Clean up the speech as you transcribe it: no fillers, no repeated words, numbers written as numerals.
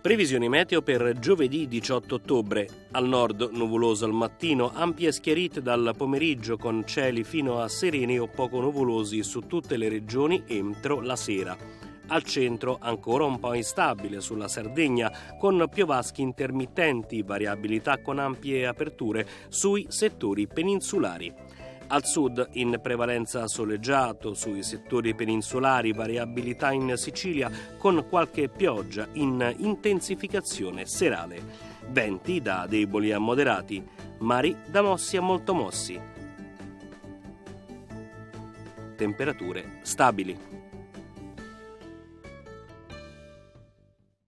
Previsioni meteo per giovedì 18 ottobre. Al nord nuvoloso al mattino, ampie schiarite dal pomeriggio con cieli fino a sereni o poco nuvolosi su tutte le regioni entro la sera. Al centro ancora un po' instabile sulla Sardegna con piovaschi intermittenti, variabilità con ampie aperture sui settori peninsulari. Al sud in prevalenza soleggiato, sui settori peninsulari variabilità in Sicilia con qualche pioggia in intensificazione serale. Venti da deboli a moderati, mari da mossi a molto mossi. Temperature stabili.